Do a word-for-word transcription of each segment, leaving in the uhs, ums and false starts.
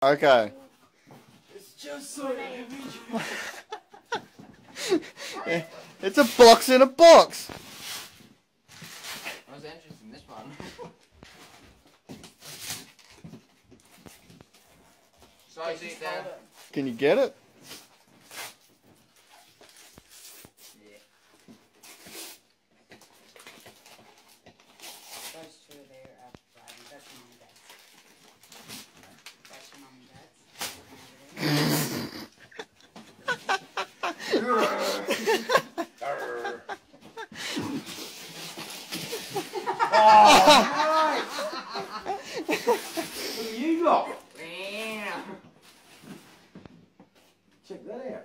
Okay. It's just so heavy. Yeah, it's a box in a box. I was interested in this one. Size it down. Can you get it? Yeah. Those two are there are Brady. That's your mum and dad's. That's your mum and dad's. What have you got? Check that out.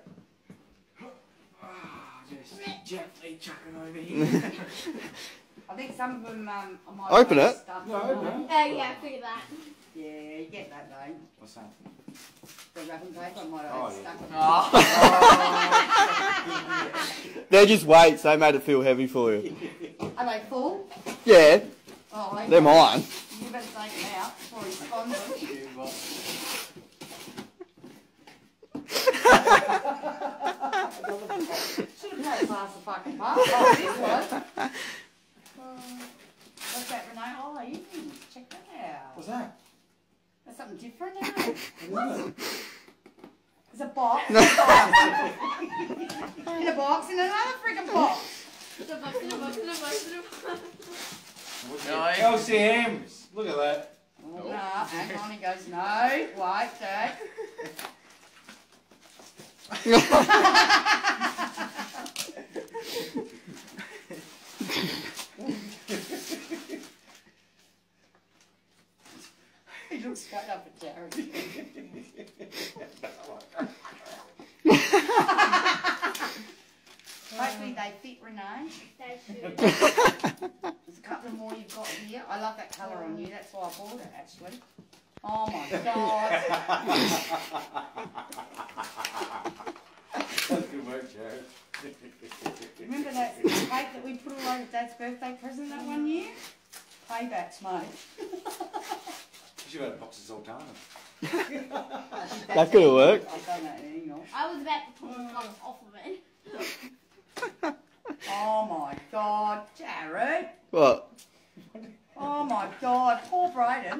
Oh, just gently chucking over here. I think some of them, um, I might Open have it. stuff No, in open them. it. Oh yeah, I figured that. Yeah, you get that though. What's that? The wrapping paper, I might have Oh, stuck yeah. it. They're just weights. They made it feel heavy for you. Are they full? Yeah, Oh, okay. they're mine. You better take them out before he spawns them. Should have played past the fucking part. Oh, this one. Uh, what's that, Renee? Oh, you can check that out. What's that? That's something different, isn't it? What is it? It's a box. In a box, in another freaking box. In a box, in a box, in a box, in a box. L C Ms. Look at that. Oh, no, and on he goes, no, wait, Dad. He looks straight up at Jared. Hopefully they fit, Renee. They should. There's a couple more you've got here. I love that colour on you, that's why I bought it actually. Oh my god. That's good work, Jared. Remember that cake that we put all over Dad's birthday present that one year? Paybacks, mate. You should have had a box of Sultana. That could have worked. I've done that anymore. I was about to pull the plug off of it. Oh my god, Jared. What? Oh my god, poor Brayden.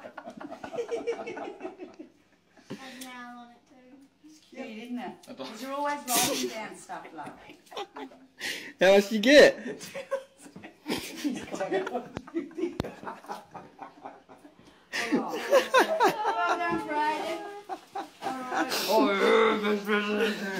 Has nail on it too. It's cute, isn't it? Because you're always writing down stuff, love. How much you get? Oh. Well done, Brayden. Alright. Oh, yeah, best president.